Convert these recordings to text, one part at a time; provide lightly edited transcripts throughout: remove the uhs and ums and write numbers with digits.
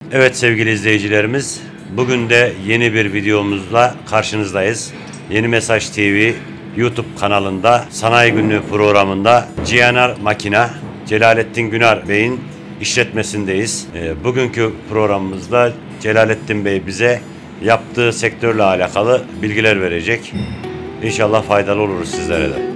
Evet sevgili izleyicilerimiz, bugün de yeni bir videomuzla karşınızdayız. Yeni Mesaj TV YouTube kanalında Sanayi Günlüğü programında GNR Makina Celalettin Günar Bey'in işletmesindeyiz. Bugünkü programımızda Celalettin Bey bize yaptığı sektörle alakalı bilgiler verecek. İnşallah faydalı oluruz sizlere de.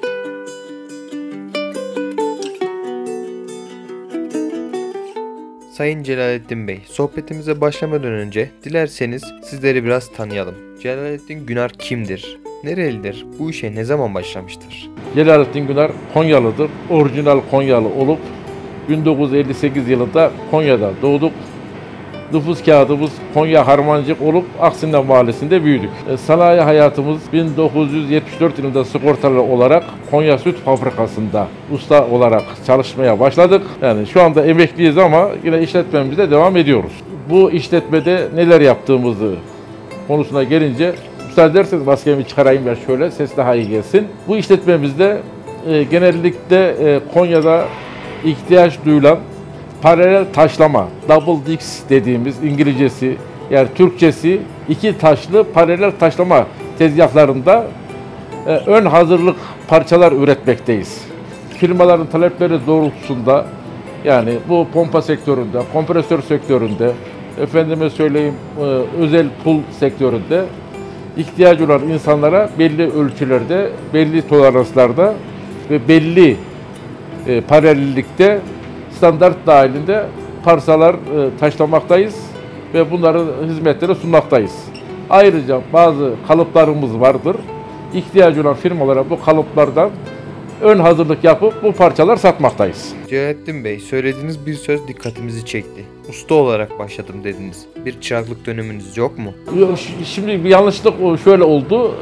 Sayın Celalettin Bey, sohbetimize başlamadan önce dilerseniz sizleri biraz tanıyalım. Celalettin Günar kimdir? Nerelidir? Bu işe ne zaman başlamıştır? Celalettin Günar Konyalıdır. Orijinal Konyalı olup 1958 yılında Konya'da doğduk. Nüfus kağıdımız Konya Harmancık olup Aksinler Mahallesi'nde büyüdük. Sanayi hayatımız 1974 yılında sigortalı olarak Konya Süt Fabrikası'nda usta olarak çalışmaya başladık. Yani şu anda emekliyiz ama yine işletmemize devam ediyoruz. Bu işletmede neler yaptığımızı konusuna gelince, müsaade ederseniz maskemi çıkarayım ben şöyle, ses daha iyi gelsin. Bu işletmemizde genellikle Konya'da ihtiyaç duyulan paralel taşlama, double disc dediğimiz İngilizcesi, yani Türkçesi iki taşlı paralel taşlama tezgahlarında ön hazırlık parçalar üretmekteyiz. Firmaların talepleri doğrultusunda, yani bu pompa sektöründe, kompresör sektöründe, efendime söyleyeyim özel pul sektöründe ihtiyacı olan insanlara belli ölçülerde, belli toleranslarda ve belli paralellikte standart dahilinde parçalar taşlamaktayız ve bunların hizmetleri sunmaktayız. Ayrıca bazı kalıplarımız vardır. İhtiyacı olan firmalara bu kalıplardan ön hazırlık yapıp bu parçalar satmaktayız. Celalettin Bey, söylediğiniz bir söz dikkatimizi çekti. Usta olarak başladım dediniz. Bir çıraklık döneminiz yok mu? Şimdi bir yanlışlık şöyle oldu.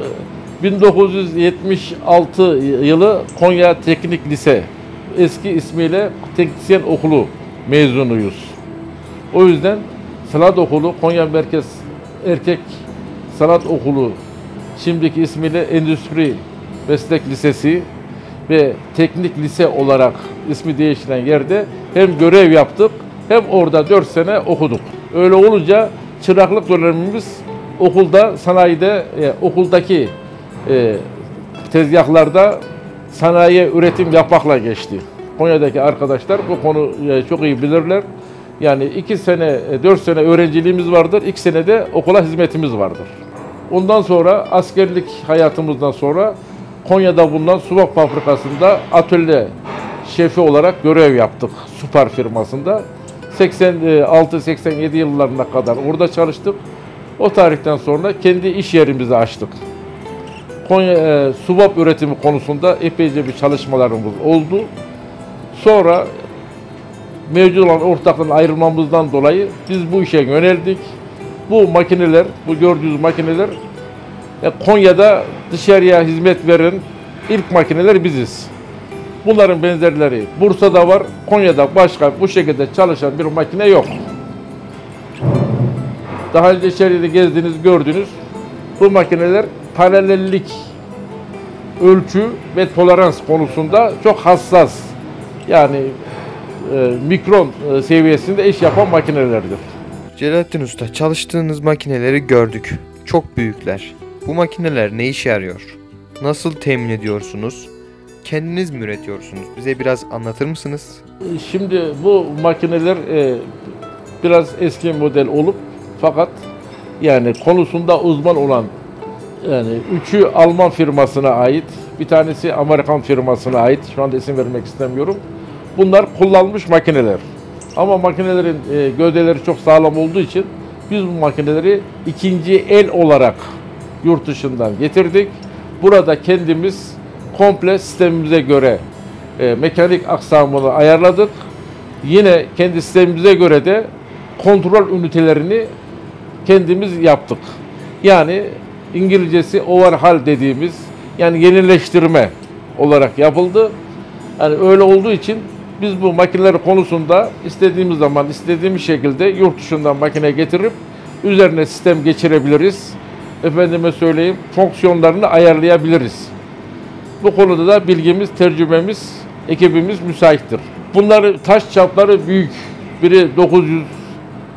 1976 yılı Konya Teknik Lise, eski ismiyle Teknisyen Okulu mezunuyuz. O yüzden Sanat Okulu, Konya Merkez Erkek Sanat Okulu, şimdiki ismiyle Endüstri Meslek Lisesi ve Teknik Lise olarak ismi değiştirilen yerde hem görev yaptık hem orada 4 sene okuduk. Öyle olunca çıraklık dönemimiz okulda, sanayide, okuldaki tezgahlarda sanayiye üretim yapmakla geçti. Konya'daki arkadaşlar bu konu çok iyi bilirler. Yani 2 sene, 4 sene öğrenciliğimiz vardır, 2 sene de okula hizmetimiz vardır. Ondan sonra askerlik hayatımızdan sonra Konya'da bulunan Subak Fabrikası'nda atölye şefi olarak görev yaptık. Supar firmasında. 86-87 yıllarına kadar orada çalıştık. O tarihten sonra kendi iş yerimizi açtık. Konya subap üretimi konusunda epeyce bir çalışmalarımız oldu. Sonra mevcut olan ortakların ayrılmamızdan dolayı biz bu işe yöneldik. Bu makineler, bu gördüğünüz makineler Konya'da dışarıya hizmet veren ilk makineler biziz. Bunların benzerleri Bursa'da var, Konya'da başka bu şekilde çalışan bir makine yok. Daha önce içeride gezdiğiniz, gördüğünüz bu makineler paralellik, ölçü ve tolerans konusunda çok hassas. Yani mikron seviyesinde iş yapan makinelerdir. Celalettin Usta, çalıştığınız makineleri gördük. Çok büyükler. Bu makineler ne işe yarıyor? Nasıl temin ediyorsunuz? Kendiniz mi üretiyorsunuz? Bize biraz anlatır mısınız? Şimdi bu makineler biraz eski model olup fakat yani konusunda uzman olan, yani üçü Alman firmasına ait, bir tanesi Amerikan firmasına ait. Şu anda isim vermek istemiyorum. Bunlar kullanılmış makineler. Ama makinelerin gövdeleri çok sağlam olduğu için biz bu makineleri ikinci el olarak yurt dışından getirdik. Burada kendimiz komple sistemimize göre mekanik aksamını ayarladık. Yine kendi sistemimize göre de kontrol ünitelerini kendimiz yaptık. Yani İngilizcesi overhaul dediğimiz, yani yenileştirme olarak yapıldı. Yani öyle olduğu için biz bu makineler konusunda istediğimiz zaman, istediğimiz şekilde yurt dışından makine getirip üzerine sistem geçirebiliriz. Efendime söyleyeyim, fonksiyonlarını ayarlayabiliriz. Bu konuda da bilgimiz, tecrübemiz, ekibimiz müsaittir. Bunların taş çapları büyük. Biri 900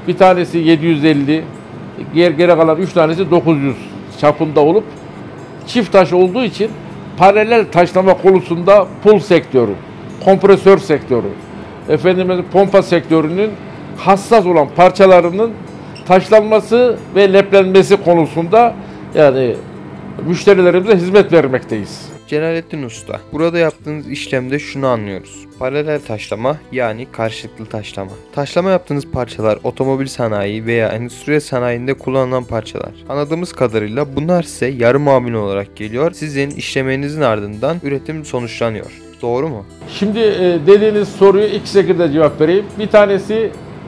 Bir tanesi 750, geri kalan 3 tanesi 900 çapında olup çift taş olduğu için paralel taşlama konusunda pul sektörü, kompresör sektörü, pompa sektörünün hassas olan parçalarının taşlanması ve leplenmesi konusunda yani müşterilerimize hizmet vermekteyiz. Celalettin Usta, burada yaptığınız işlemde şunu anlıyoruz. Paralel taşlama yani karşılıklı taşlama. Taşlama yaptığınız parçalar otomobil sanayi veya endüstriyel sanayinde kullanılan parçalar. Anladığımız kadarıyla bunlar size yarı mamul olarak geliyor. Sizin işlemenizin ardından üretim sonuçlanıyor. Doğru mu? Şimdi dediğiniz soruyu iki şekilde cevap vereyim. Bir tanesi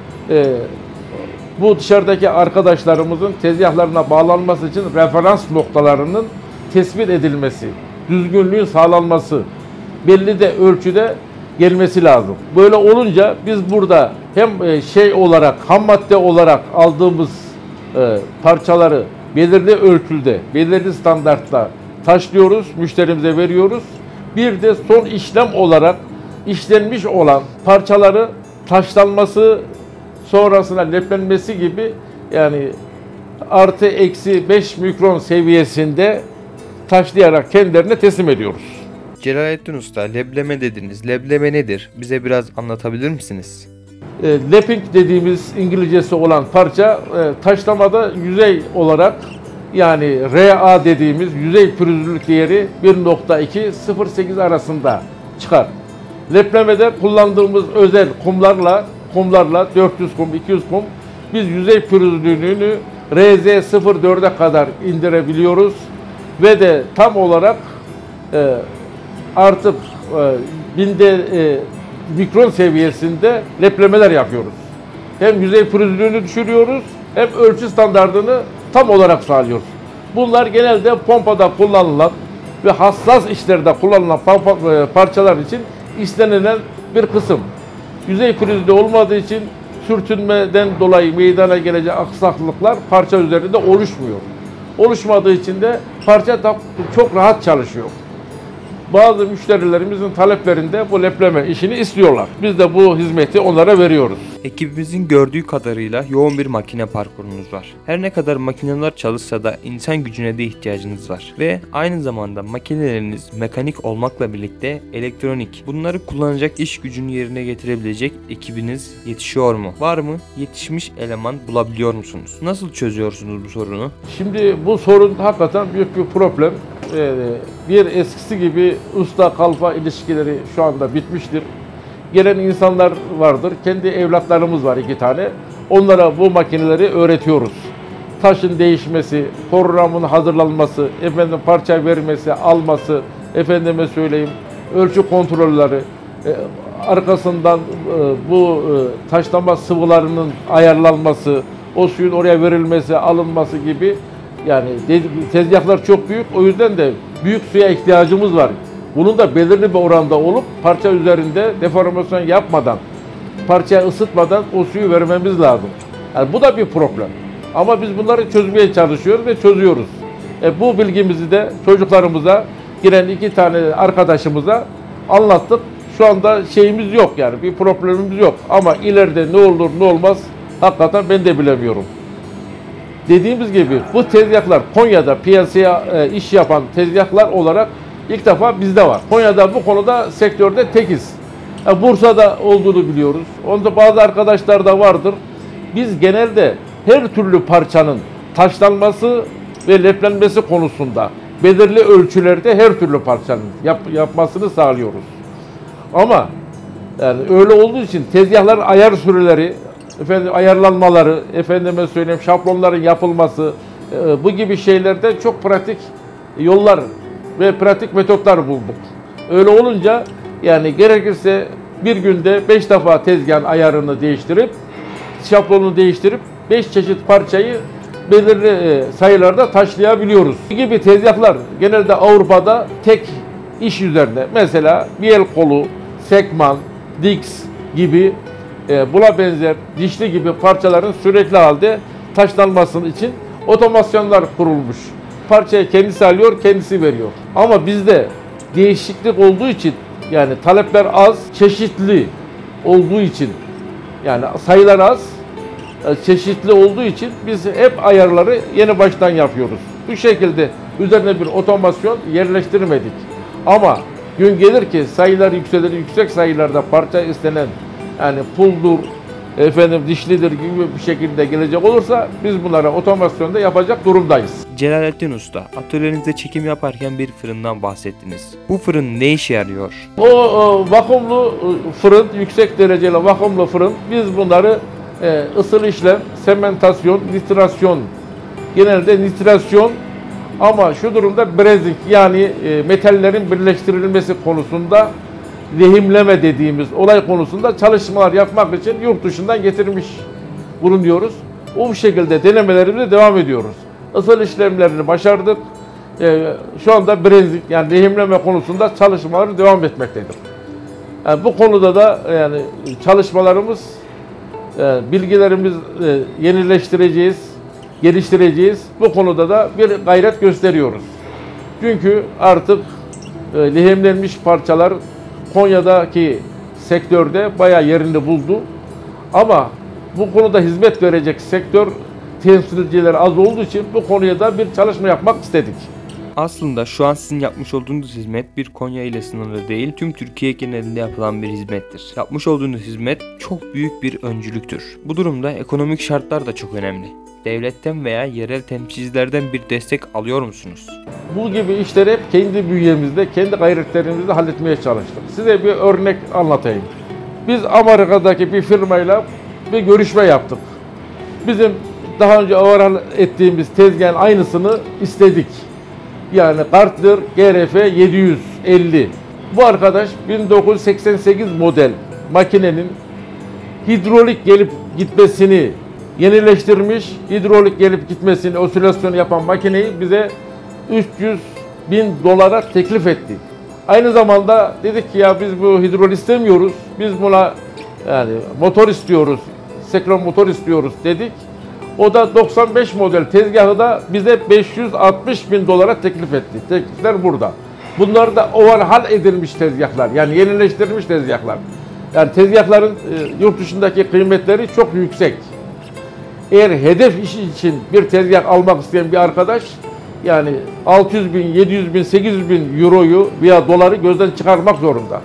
bu dışarıdaki arkadaşlarımızın tezgahlarına bağlanması için referans noktalarının tespit edilmesi, düzgünlüğün sağlanması, belli de ölçüde gelmesi lazım. Böyle olunca biz burada hem ham madde olarak aldığımız parçaları belirli ölçüde, belirli standartta taşlıyoruz, müşterimize veriyoruz. Bir de son işlem olarak işlenmiş olan parçaları taşlanması, sonrasında leplenmesi gibi yani artı eksi 5 mikron seviyesinde taşlayarak kendilerine teslim ediyoruz. Celalettin Usta, lebleme dediniz. Lebleme nedir? Bize biraz anlatabilir misiniz? Lapping dediğimiz İngilizcesi olan parça taşlamada yüzey olarak yani RA dediğimiz yüzey pürüzlülük değeri 1.2-0.8 arasında çıkar. Leplemede kullandığımız özel kumlarla 400 kum, 200 kum biz yüzey pürüzlülüğünü RZ04'e kadar indirebiliyoruz ve de tam olarak artık binde mikron seviyesinde leplemeler yapıyoruz. Hem yüzey pürüzlülüğünü düşürüyoruz hem ölçü standardını tam olarak sağlıyoruz. Bunlar genelde pompada kullanılan ve hassas işlerde kullanılan parçalar için istenilen bir kısım. Yüzey pürüzlü olmadığı için sürtünmeden dolayı meydana gelecek aksaklıklar parça üzerinde oluşmuyor. Oluşmadığı için de parça çok rahat çalışıyor. Bazı müşterilerimizin taleplerinde bu lepleme işini istiyorlar. Biz de bu hizmeti onlara veriyoruz. Ekibimizin gördüğü kadarıyla yoğun bir makine parkurunuz var. Her ne kadar makineler çalışsa da insan gücüne de ihtiyacınız var. Ve aynı zamanda makineleriniz mekanik olmakla birlikte elektronik. Bunları kullanacak iş gücünü yerine getirebilecek ekibiniz yetişiyor mu? Var mı? Yetişmiş eleman bulabiliyor musunuz? Nasıl çözüyorsunuz bu sorunu? Şimdi bu sorun hakikaten büyük bir problem. Bir eskisi gibi usta kalfa ilişkileri şu anda bitmiştir. Gelen insanlar vardır. Kendi evlatlarımız var 2 tane. Onlara bu makineleri öğretiyoruz. Taşın değişmesi, programın hazırlanması, parça vermesi, alması, ölçü kontrolleri, arkasından bu taşlama sıvılarının ayarlanması, o suyun oraya verilmesi, alınması gibi. Yani tezgahlar çok büyük, o yüzden de büyük suya ihtiyacımız var. Bunun da belirli bir oranda olup parça üzerinde deformasyon yapmadan, parçayı ısıtmadan o suyu vermemiz lazım. Yani bu da bir problem. Ama biz bunları çözmeye çalışıyoruz ve çözüyoruz. Bu bilgimizi de çocuklarımıza, giren 2 tane arkadaşımıza anlattık. Şu anda şeyimiz yok yani bir problemimiz yok. Ama ileride ne olur ne olmaz hakikaten ben de bilemiyorum. Dediğimiz gibi bu tezgahlar Konya'da piyasaya iş yapan tezgahlar olarak ilk defa bizde var. Konya'da bu konuda sektörde tekiz. Bursa'da olduğunu biliyoruz. Onda bazı arkadaşlar da vardır. Biz genelde her türlü parçanın taşlanması ve leplenmesi konusunda belirli ölçülerde her türlü parçanın yapmasını sağlıyoruz. Ama yani öyle olduğu için tezgahların ayar süreleri, ayarlanmaları, şablonların yapılması bu gibi şeylerde çok pratik yollar ve pratik metotlar bulduk. Öyle olunca yani gerekirse bir günde 5 defa tezgahın ayarını değiştirip, şablonunu değiştirip 5 çeşit parçayı belirli sayılarda taşlayabiliyoruz. Bu gibi tezgahlar genelde Avrupa'da tek iş üzerine. Mesela bir el kolu, sekman, Dix gibi buna benzer dişli gibi parçaların sürekli halde taşlanması için otomasyonlar kurulmuş. Parçayı kendisi alıyor, kendisi veriyor. Ama bizde değişiklik olduğu için yani talepler az, çeşitli olduğu için yani sayılar az, çeşitli olduğu için biz hep ayarları yeni baştan yapıyoruz. Bu şekilde üzerine bir otomasyon yerleştirmedik. Ama gün gelir ki sayılar yükselir, yüksek sayılarda parça istenen, yani puldur, dişlidir gibi bir şekilde gelecek olursa biz bunlara otomasyonda yapacak durumdayız. Celalettin Usta, atölyenizde çekim yaparken bir fırından bahsettiniz. Bu fırın ne işe yarıyor? O vakumlu fırın, yüksek dereceli vakumlu fırın, biz bunları ısıl işlem, sementasyon, nitrasyon, genelde nitrasyon ama şu durumda brazing, yani metallerin birleştirilmesi konusunda lehimleme dediğimiz olay konusunda çalışmalar yapmak için yurt dışından getirmiş bulunuyoruz. O şekilde denemelerimize devam ediyoruz. Isıl işlemlerini başardık. Şu anda brazing, yani lehimleme konusunda çalışmaları devam etmektedir. Yani bu konuda da yani çalışmalarımız, bilgilerimiz yenileştireceğiz, geliştireceğiz. Bu konuda da bir gayret gösteriyoruz. Çünkü artık lehimlenmiş parçalar Konya'daki sektörde bayağı yerini buldu. Ama bu konuda hizmet verecek sektör temsilcileri az olduğu için bu konuya da bir çalışma yapmak istedik. Aslında şu an sizin yapmış olduğunuz hizmet bir Konya ile sınırlı değil, tüm Türkiye genelinde yapılan bir hizmettir. Yapmış olduğunuz hizmet çok büyük bir öncülüktür. Bu durumda ekonomik şartlar da çok önemli. Devletten veya yerel temsilcilerden bir destek alıyor musunuz? Bu gibi işleri hep kendi bünyemizde, kendi gayretlerimizle halletmeye çalıştık. Size bir örnek anlatayım. Biz Amerika'daki bir firmayla bir görüşme yaptık. Bizim daha önce overhaul ettiğimiz tezgahın aynısını istedik. Yani Gartner GRF 750. Bu arkadaş 1988 model makinenin hidrolik gelip gitmesini yenileştirmiş, hidrolik gelip gitmesini, osilasyonu yapan makineyi bize 300.000 dolara teklif etti. Aynı zamanda dedik ki ya biz bu hidrol istemiyoruz, biz buna yani motor istiyoruz, sekron motor istiyoruz dedik. O da 95 model tezgahı da bize 560.000 dolara teklif etti. Teklifler burada. Bunlar da overhaul edilmiş tezgahlar, yani yenileştirilmiş tezgahlar. Yani tezgahların yurt dışındaki kıymetleri çok yüksek. Eğer hedef iş için bir tezgah almak isteyen bir arkadaş, yani 600.000, 700.000, 800.000 euroyu veya doları gözden çıkarmak zorunda.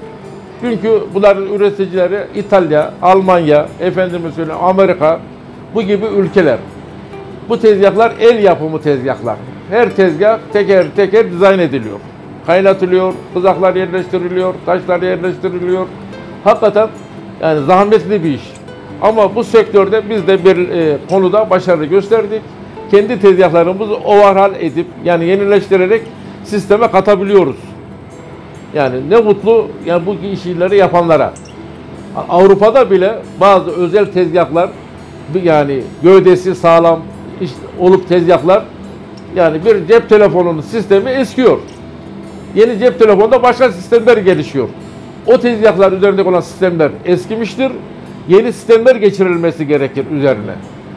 Çünkü bunların üreticileri İtalya, Almanya, Amerika, bu gibi ülkeler. Bu tezgahlar el yapımı tezgahlar. Her tezgah teker teker dizayn ediliyor. Kaynatılıyor, kızaklar yerleştiriliyor, taşlar yerleştiriliyor. Hakikaten yani zahmetli bir iş. Ama bu sektörde biz de bir konuda başarı gösterdik. Kendi tezgahlarımızı overhaul edip, yani yenileştirerek sisteme katabiliyoruz. Yani ne mutlu yani bu işleri yapanlara. Avrupa'da bile bazı özel tezgahlar, yani gövdesi sağlam olup tezgahlar, yani bir cep telefonunun sistemi eskiyor. Yeni cep telefonunda başka sistemler gelişiyor. O tezgahlar üzerinde olan sistemler eskimiştir. Yeni sistemler geçirilmesi gerekir üzerine.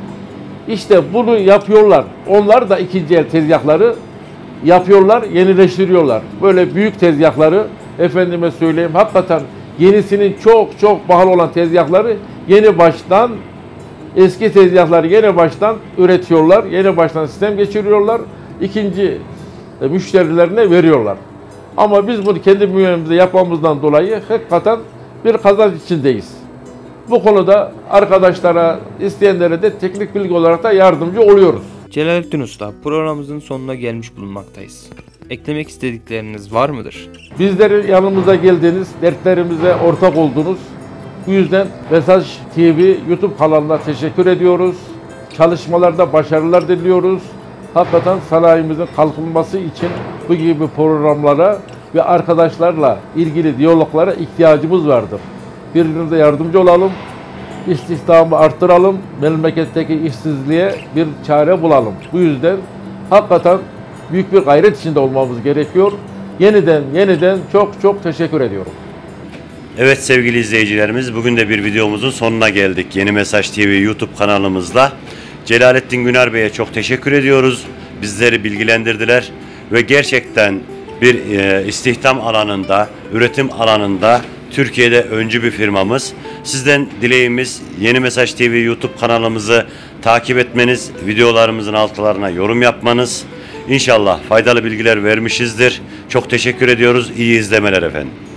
İşte bunu yapıyorlar. Onlar da ikinci el tezgahları yapıyorlar, yenileştiriyorlar. Böyle büyük tezgahları, efendime söyleyeyim, hakikaten yenisinin çok çok pahalı olan tezgahları yeni baştan, eski tezgahları yeni baştan üretiyorlar. Yeni baştan sistem geçiriyorlar. İkinci müşterilerine veriyorlar. Ama biz bunu kendi bünyemizde yapmamızdan dolayı hakikaten bir kazanç içindeyiz. Bu konuda arkadaşlara, isteyenlere de teknik bilgi olarak da yardımcı oluyoruz. Celalettin Usta, programımızın sonuna gelmiş bulunmaktayız. Eklemek istedikleriniz var mıdır? Bizlerin yanımıza geldiğiniz, dertlerimize ortak oldunuz. Bu yüzden Mesaj TV YouTube kanalına teşekkür ediyoruz. Çalışmalarda başarılar diliyoruz. Hakikaten sanayimizin kalkınması için bu gibi programlara ve arkadaşlarla ilgili diyaloglara ihtiyacımız vardır. Birbirimize yardımcı olalım, istihdamı arttıralım, memleketteki işsizliğe bir çare bulalım. Bu yüzden hakikaten büyük bir gayret içinde olmamız gerekiyor. Yeniden çok teşekkür ediyorum. Evet sevgili izleyicilerimiz, bugün de bir videomuzun sonuna geldik. Yeni Mesaj TV YouTube kanalımızda. Celalettin Güner Bey'e çok teşekkür ediyoruz. Bizleri bilgilendirdiler ve gerçekten bir istihdam alanında, üretim alanında Türkiye'de öncü bir firmamız. Sizden dileğimiz Yeni Mesaj TV YouTube kanalımızı takip etmeniz, videolarımızın altlarına yorum yapmanız. İnşallah faydalı bilgiler vermişizdir. Çok teşekkür ediyoruz. İyi izlemeler efendim.